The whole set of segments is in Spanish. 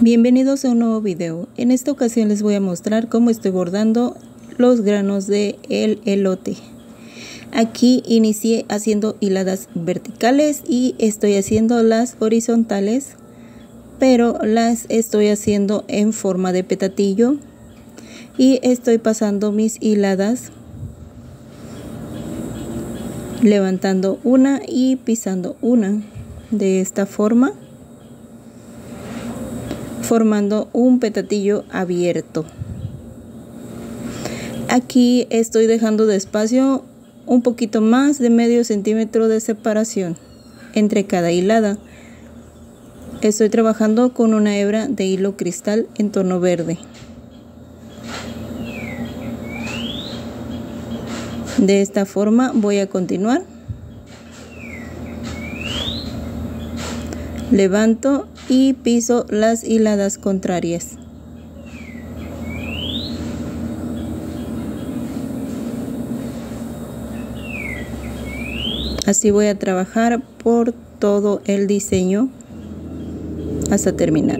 Bienvenidos a un nuevo video. En esta ocasión les voy a mostrar cómo estoy bordando los granos de el elote. Aquí inicié haciendo hiladas verticales y estoy haciendo las horizontales, pero las estoy haciendo en forma de petatillo y estoy pasando mis hiladas levantando una y pisando una de esta forma, formando un petatillo abierto. Aquí estoy dejando de espacio un poquito más de medio centímetro de separación entre cada hilada. Estoy trabajando con una hebra de hilo cristal en tono verde. De esta forma voy a continuar. Levanto y piso las hiladas contrarias. Así voy a trabajar por todo el diseño hasta terminar.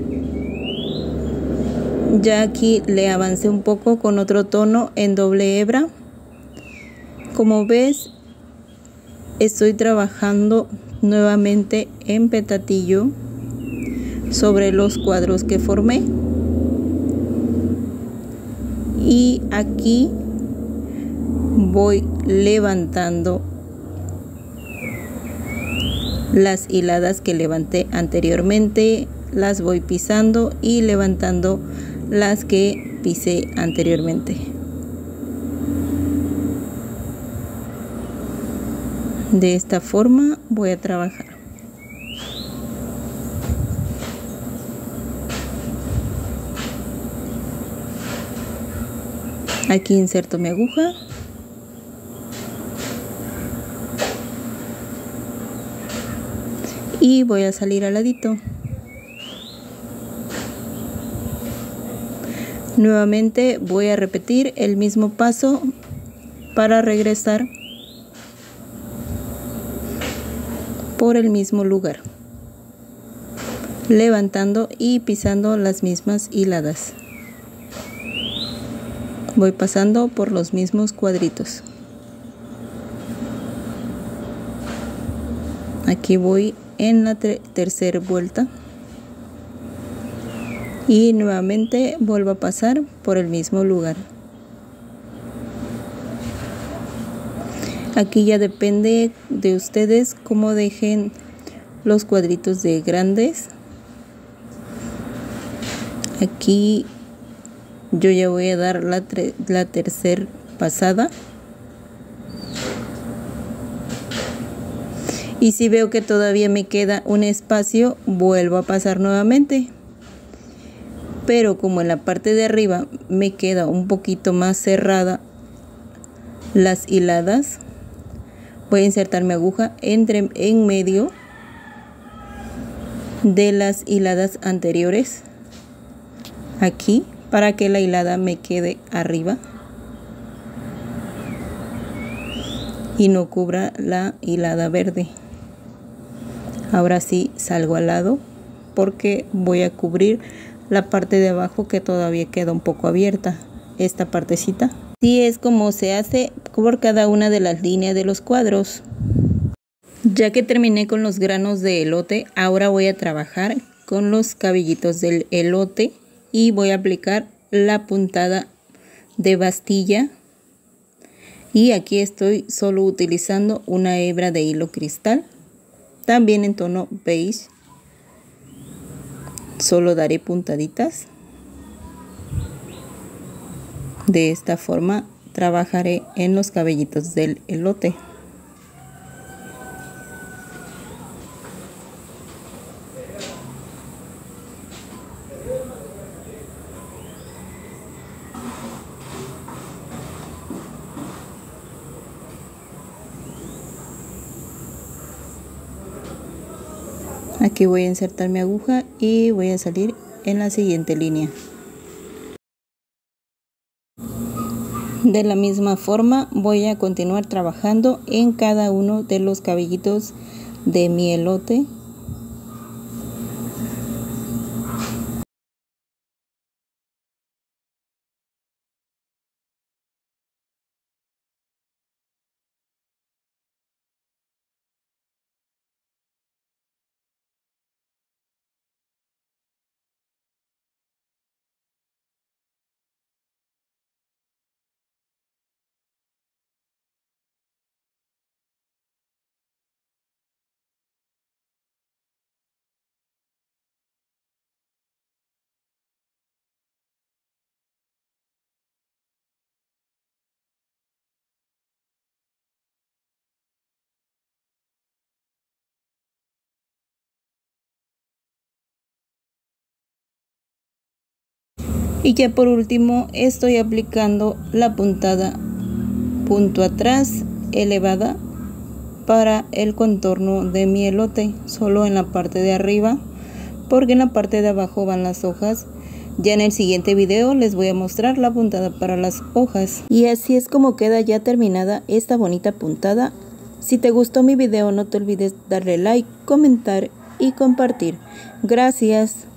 Ya aquí le avancé un poco con otro tono en doble hebra. Como ves, estoy trabajando nuevamente en petatillo sobre los cuadros que formé, y aquí voy levantando las hiladas que levanté anteriormente, las voy pisando y levantando las que pisé anteriormente. De esta forma voy a trabajar. Aquí inserto mi aguja y voy a salir al ladito. Nuevamente voy a repetir el mismo paso para regresar por el mismo lugar, levantando y pisando las mismas hiladas. Voy pasando por los mismos cuadritos. Aquí voy en la tercera vuelta y nuevamente vuelvo a pasar por el mismo lugar. Aquí ya depende de ustedes cómo dejen los cuadritos de grandes. Aquí yo ya voy a dar la tercera pasada. Y si veo que todavía me queda un espacio, vuelvo a pasar nuevamente. Pero como en la parte de arriba me queda un poquito más cerrada las hiladas, voy a insertar mi aguja en medio de las hiladas anteriores, aquí, para que la hilada me quede arriba y no cubra la hilada verde. Ahora sí salgo al lado porque voy a cubrir la parte de abajo que todavía queda un poco abierta, esta partecita. Así es como se hace por cada una de las líneas de los cuadros. Ya que terminé con los granos de elote, ahora voy a trabajar con los cabellitos del elote y voy a aplicar la puntada de bastilla. Y aquí estoy solo utilizando una hebra de hilo cristal, también en tono beige. Solo daré puntaditas. De esta forma trabajaré en los cabellitos del elote. Aquí voy a insertar mi aguja y voy a salir en la siguiente línea. De la misma forma voy a continuar trabajando en cada uno de los cabellitos de mi elote. Y ya por último estoy aplicando la puntada punto atrás elevada para el contorno de mi elote, solo en la parte de arriba, porque en la parte de abajo van las hojas. Ya en el siguiente video les voy a mostrar la puntada para las hojas. Y así es como queda ya terminada esta bonita puntada. Si te gustó mi video, no te olvides darle like, comentar y compartir. Gracias.